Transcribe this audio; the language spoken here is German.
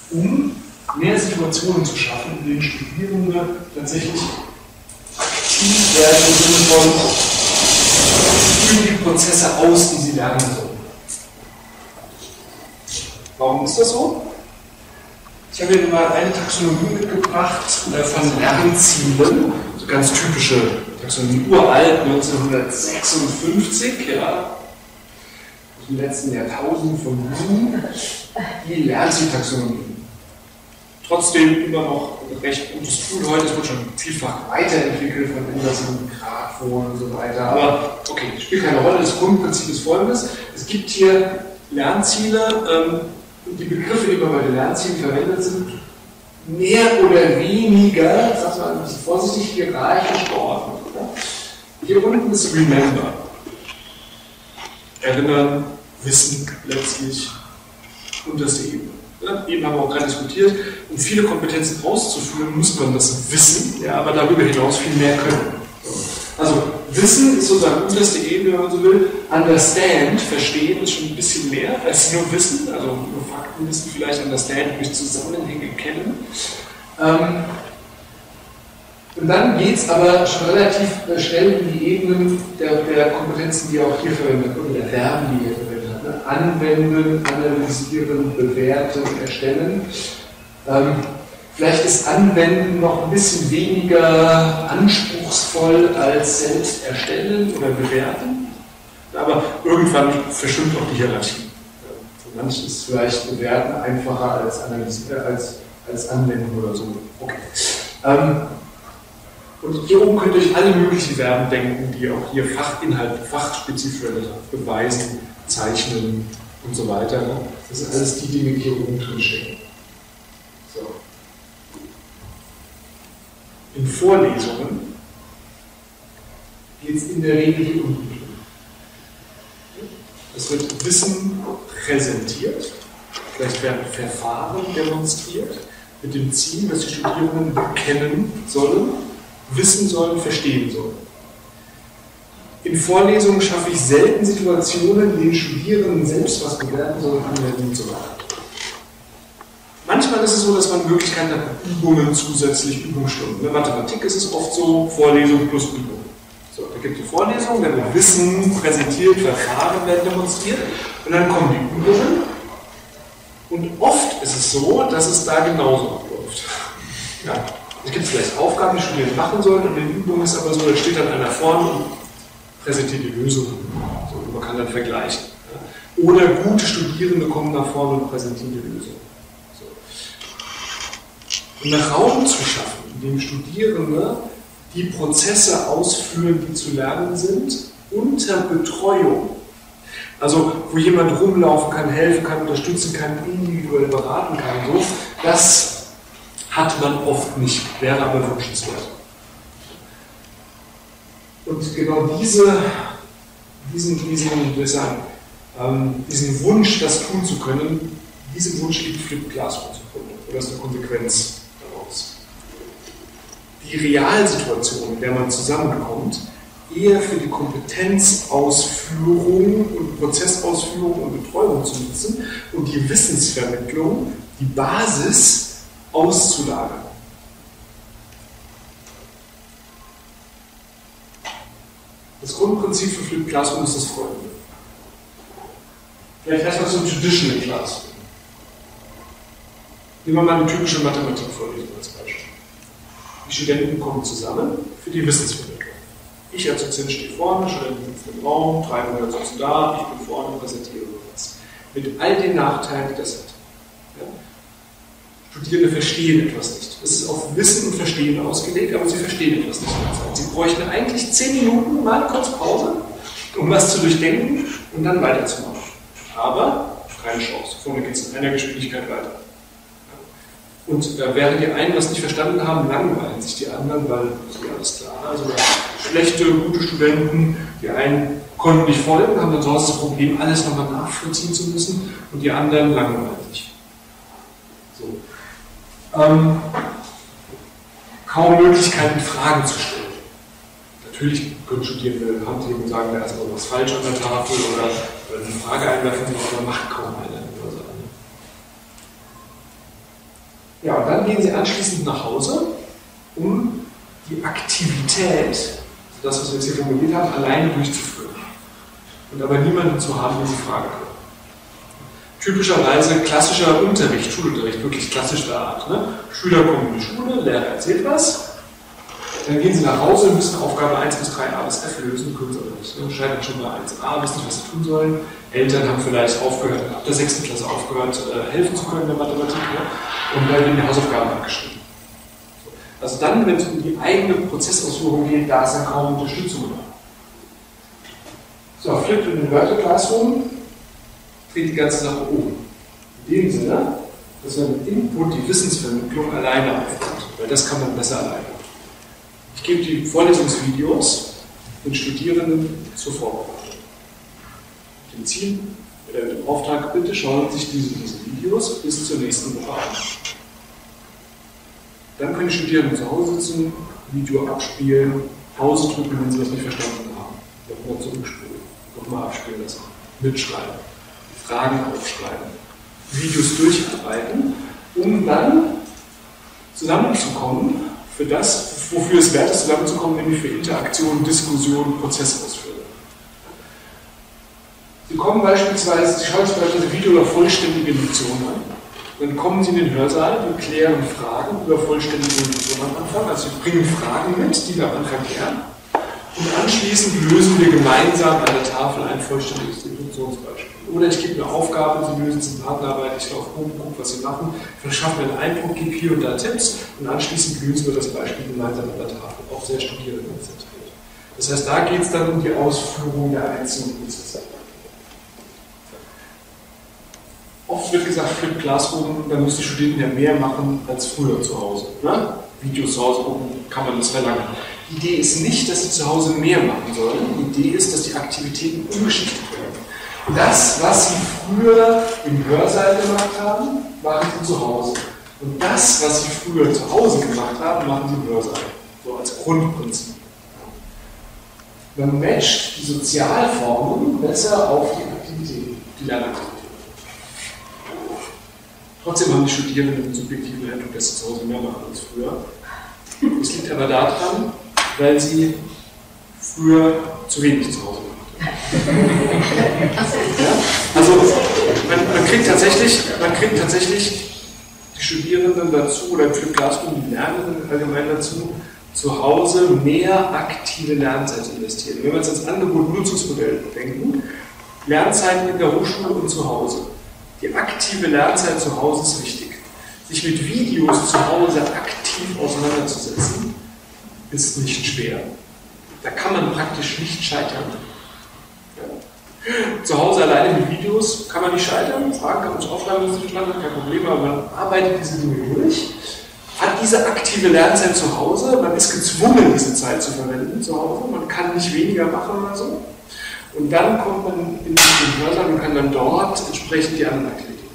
um mehr Situationen zu schaffen, in denen Studierende tatsächlich aktiv werden im Sinne von führen die Prozesse aus, die sie lernen sollen. Warum ist das so? Ich habe hier mal eine Taxonomie mitgebracht von Lernzielen, so ganz typische Taxonomie, uralt, 1956, ja, aus dem letzten Jahrtausend von Wien, die Lernzieltaxonomie. Trotzdem immer noch ein recht gutes Tool heute, es wird schon vielfach weiterentwickelt von Anderson, Krathwohl und so weiter, aber okay, das spielt keine Rolle, das Grundprinzip ist folgendes: Es gibt hier Lernziele, und die Begriffe, die bei den Lernzielen verwendet sind, mehr oder weniger, ich sage mal ein bisschen vorsichtig, hierarchisch geordnet. Hier unten ist Remember. Erinnern, Wissen letztlich, unterste Ebene. Eben haben wir auch gerade diskutiert, um viele Kompetenzen auszuführen, muss man das wissen, ja, aber darüber hinaus viel mehr können. Also Wissen ist sozusagen unterste Ebene, wenn man so will. Understand, verstehen, ist schon ein bisschen mehr als nur Wissen, also nur Fakten wissen, vielleicht Understand durch Zusammenhänge kennen. Und dann geht es aber schon relativ schnell in die Ebenen der Kompetenzen, die auch hier verwendet werden, oder der Verben, die hier verwendet hat. Ne? Anwenden, analysieren, bewerten, erstellen. Vielleicht ist Anwenden noch ein bisschen weniger anspruchsvoll als selbst erstellen oder bewerten. Aber irgendwann verschwimmt auch die Hierarchie. Für manche ist vielleicht Bewerten einfacher als als Anwenden oder so. Okay. Und hier oben könnt ihr euch alle möglichen Verben denken, die auch hier Fachinhalte, fachspezifisch beweisen, zeichnen und so weiter. Ne? Das sind alles die Dinge, die hier oben drin stecken. So. In Vorlesungen geht es in der Regel hier unten drin. Es wird Wissen präsentiert, vielleicht werden Verfahren demonstriert, mit dem Ziel, dass die Studierenden kennen sollen, wissen sollen, verstehen sollen. In Vorlesungen schaffe ich selten Situationen, in denen Studierenden selbst was bewerten sollen, anwenden und so weiter. Manchmal ist es so, dass man Möglichkeiten hat, Übungen zusätzlich, Übungsstunden. In der Mathematik ist es oft so, Vorlesung plus Übung. So, da gibt es die Vorlesung, dann wird Wissen präsentiert, Verfahren werden demonstriert und dann kommen die Übungen. Und oft ist es so, dass es da genauso abläuft. Ja. Es gibt vielleicht Aufgaben, die Studierende machen sollen, und in den Übungen ist aber so, da steht dann einer vorne und präsentiert die Lösung. So, man kann dann vergleichen. Ja. Oder gute Studierende kommen nach vorne und präsentieren die Lösung. So. einen Raum zu schaffen, in dem Studierende die Prozesse ausführen, die zu lernen sind, unter Betreuung. Also wo jemand rumlaufen kann, helfen kann, unterstützen kann, individuell beraten kann. So, das hat man oft nicht, wäre aber wünschenswert. Und genau diesen Wunsch, das tun zu können, diesem Wunsch liegt Flipped Classroom zugrunde. Oder ist eine Konsequenz daraus. Die Realsituation, in der man zusammenkommt, eher für die Kompetenzausführung und Prozessausführung und Betreuung zu nutzen und die Wissensvermittlung, die Basis auszulagern. Das Grundprinzip für Flipped Classroom ist das folgende. Vielleicht erstmal zum Traditional Classroom. Nehmen wir mal eine typische Mathematikvorlesung als Beispiel. Die Studenten kommen zusammen für die Wissensvermittlung. Ich als Dozent stehe vorne, Studenten sitzen im Raum, 300 sitzen da, ich bin vorne, präsentiere was. Mit all den Nachteilen, die das hat. Ja? Studierende verstehen etwas nicht. Es ist auf Wissen und Verstehen ausgelegt, aber sie verstehen etwas nicht. Sie bräuchten eigentlich 10 Minuten mal kurz Pause, um was zu durchdenken und dann weiterzumachen. Aber keine Chance. Vorne geht es in einer Geschwindigkeit weiter. Und während die einen was nicht verstanden haben, langweilen sich die anderen, weil, ist ja alles klar, also schlechte, gute Studenten, die einen konnten nicht folgen, haben dann zu Hause das Problem, alles nochmal nachvollziehen zu müssen, und die anderen langweilen sich. So. Kaum Möglichkeiten, Fragen zu stellen. Natürlich können Studierende Hand heben und sagen, da ist noch was falsch an der Tafel oder eine Frage einwerfen, aber macht kaum einer. Ja, und dann gehen Sie anschließend nach Hause, um die Aktivität, also das, was wir jetzt hier formuliert haben, alleine durchzuführen. Und aber niemanden zu haben, der Sie fragen kann. Typischerweise klassischer Unterricht, Schulunterricht, wirklich klassischer Art. Ne? Schüler kommen in die Schule, Lehrer erzählt was, dann gehen sie nach Hause und müssen Aufgabe 1 bis 3a bis f lösen, können sie aber nicht. Ne? Scheitern schon bei 1a, wissen nicht, was sie tun sollen. Eltern haben vielleicht aufgehört, ab der 6. Klasse aufgehört, helfen zu können in der Mathematik, ne? Und werden die Hausaufgaben abgeschrieben. Also dann, wenn es um die eigene Prozessausführung geht, da ist dann kaum Unterstützung da. So, Flipped in Inverted Classroom dreht die ganze Sache um. In dem Sinne, dass man mit Input die Wissensvermittlung alleine aufbaut, weil das kann man besser alleine. Ich gebe die Vorlesungsvideos den Studierenden zur Vorbereitung. Mit dem Ziel oder mit dem Auftrag, bitte schauen Sie sich diese Videos bis zur nächsten Woche an. Dann können die Studierenden zu Hause sitzen, Video abspielen, Pause drücken, wenn sie das nicht verstanden haben. Nochmal zurückspulen, nochmal abspielen lassen, mitschreiben, Fragen aufschreiben, Videos durcharbeiten, um dann zusammenzukommen für das, wofür es wert ist, zusammenzukommen, nämlich für Interaktion, Diskussion, Prozessausführung. Sie kommen beispielsweise, Sie schauen sich beispielsweise Video über vollständige Lektionen an. Dann kommen Sie in den Hörsaal, wir klären Fragen über vollständige Lektionen am Anfang. Also wir bringen Fragen mit, die wir am Anfang klären. Und anschließend lösen wir gemeinsam an der Tafel ein vollständiges Deduktionsbeispiel. Oder ich gebe eine Aufgabe, Sie lösen es in Partnerarbeit, ich laufe rum, gucke, was Sie machen, verschaffe mir einen Eindruck, gebe hier und da Tipps und anschließend lösen wir das Beispiel gemeinsam an der Tafel, auch sehr studierendenzentriert. Das heißt, da geht es dann um die Ausführung der einzelnen Prozesse. Oft wird gesagt, Flipped Classroom, da müssen die Studierenden ja mehr machen als früher zu Hause. Ne? Videos zu Hause gucken, kann man das verlangen. Die Idee ist nicht, dass sie zu Hause mehr machen sollen. Die Idee ist, dass die Aktivitäten umgeschichtet werden. Das, was sie früher im Hörsaal gemacht haben, machen sie zu Hause. Und das, was sie früher zu Hause gemacht haben, machen sie im Hörsaal. So als Grundprinzip. Man matcht die Sozialformen besser auf die Aktivitäten, die Lernaktivitäten. Trotzdem haben die Studierenden eine subjektive Haltung, dass sie zu Hause mehr machen als früher. Es liegt aber daran, weil sie früher zu wenig zu Hause gemacht haben. Ja? Also man kriegt tatsächlich die Studierenden dazu, oder im Flipped Classroom die Lernenden allgemein dazu, zu Hause mehr aktive Lernzeit zu investieren. Wenn wir uns das Angebot-Nutzungsmodell denken, Lernzeiten in der Hochschule und zu Hause. Die aktive Lernzeit zu Hause ist wichtig. Sich mit Videos zu Hause aktiv auseinanderzusetzen, ist nicht schwer. Da kann man praktisch nicht scheitern. Ja. Zu Hause alleine mit Videos kann man nicht scheitern. Fragen kann man sich aufschreiben, wenn man nicht verstanden hat, kein Problem, aber man arbeitet diese Dinge durch. Hat diese aktive Lernzeit zu Hause, man ist gezwungen, diese Zeit zu verwenden zu Hause, man kann nicht weniger machen oder so. Und dann kommt man in den Hörsaal und kann dann dort entsprechend die anderen Aktivitäten